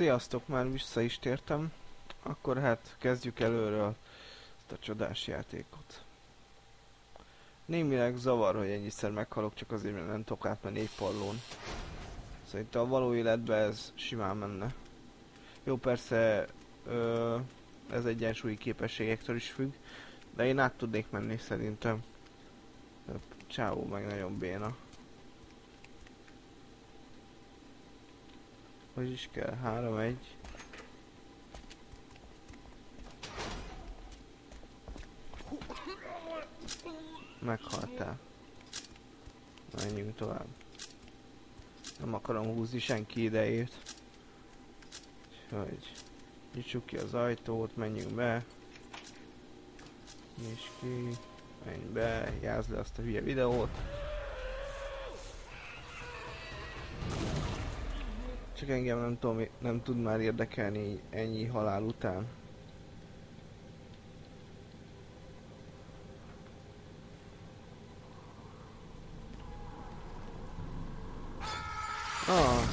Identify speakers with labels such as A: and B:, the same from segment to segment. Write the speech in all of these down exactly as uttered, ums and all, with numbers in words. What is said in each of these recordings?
A: Sziasztok, már vissza is tértem. Akkor hát kezdjük előről ezt a csodás játékot. Némileg zavar, hogy ennyiszer meghalok, csak azért, mert nem tudok átmenni egy pallón. Szerintem a való életben ez simán menne. Jó, persze ö, ez egyensúlyi képességektől is függ, de én át tudnék menni szerintem. Csávó meg nagyon béna. Hogy is kell? három egy. Meghaltál. Menjünk tovább. Nem akarom húzni senki idejét. Úgyhogy nyissuk ki az ajtót, menjünk be. Nyisd ki, menj be, jázd le azt a hülye videót. Csak engem nem tudom, nem tud már érdekelni ennyi halál után. Ah.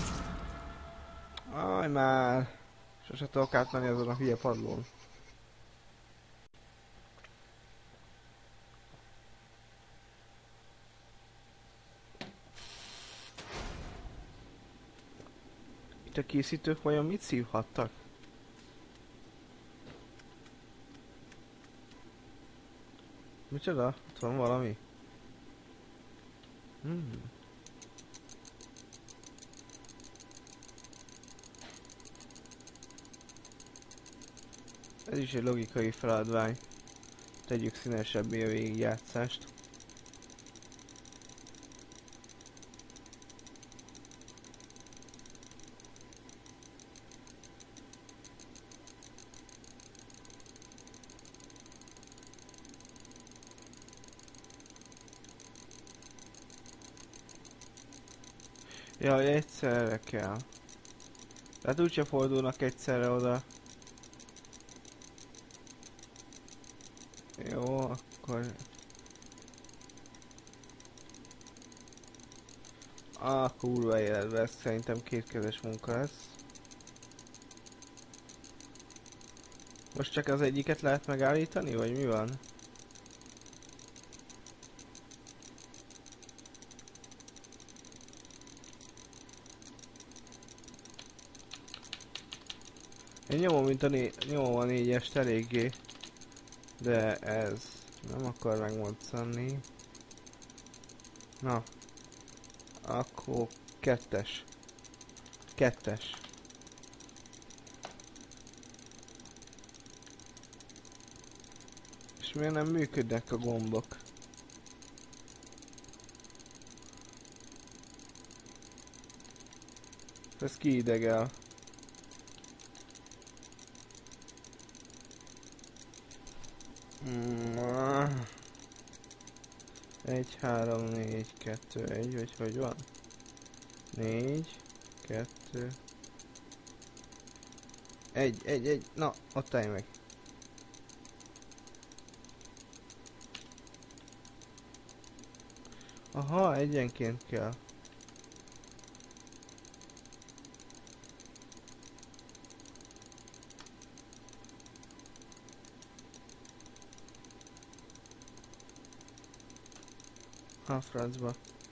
A: Aj már! Sose tudok átmenni azon a hülye padlón. Itt a készítők vajon mit szívhattak? Micsoda? Ott van valami? Hmm. Ez is egy logikai feladvány. Tegyük színesebbé a végigjátszást. Jaj, egyszerre kell. Tehát úgyse fordulnak egyszerre oda. Jó, akkor... Ah, kurva életben, ez szerintem kétkezes munka lesz. Most csak az egyiket lehet megállítani, vagy mi van? Én nyomom, mint a né nyomom a négyest eléggé. De ez nem akar megmoccani. Na. Akkor kettes. Kettes. És miért nem működnek a gombok? Ez kiidegel. Egy, három, négy, kettő, egy, vagy hogy van? Négy, kettő... Egy, egy, egy, na, ott állj meg. Aha, egyenként kell. A francba.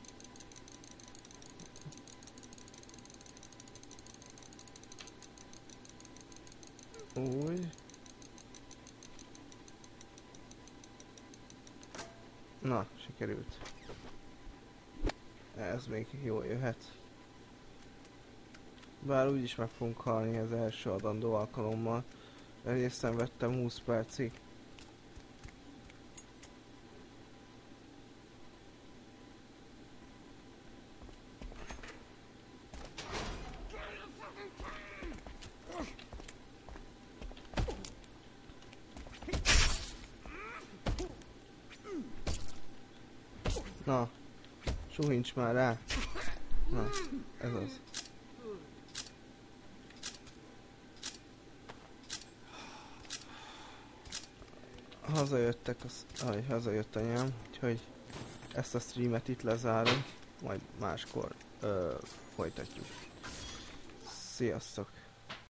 A: Úgy. Na, sikerült. Ez még jól jöhet. Bár úgyis meg fogunk halni az első adandó alkalommal. Egyrészt vettem húsz percig. Na, suhincs már rá. Na, ez az. Hazajöttek, az... Aj, hazajött anyám, úgyhogy ezt a streamet itt lezárom, majd máskor ö, folytatjuk. Sziasztok!